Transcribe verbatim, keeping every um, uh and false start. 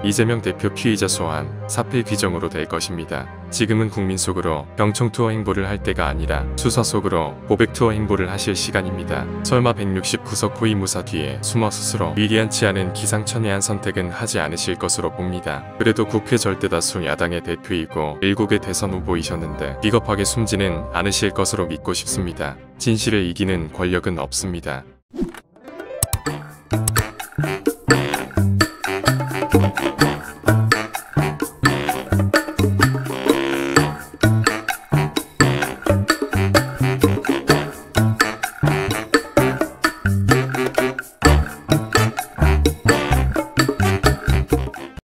이재명 대표 피의자 소환, 사필 규정으로 될 것입니다. 지금은 국민 속으로 경청 투어 행보를 할 때가 아니라 수사 속으로 고백 투어 행보를 하실 시간입니다. 설마 백육십구 석 호위무사 뒤에 숨어 스스로 미리한치 않은 기상천외한 선택은 하지 않으실 것으로 봅니다. 그래도 국회 절대다수 야당의 대표이고 일국의 대선 후보이셨는데 비겁하게 숨지는 않으실 것으로 믿고 싶습니다. 진실을 이기는 권력은 없습니다.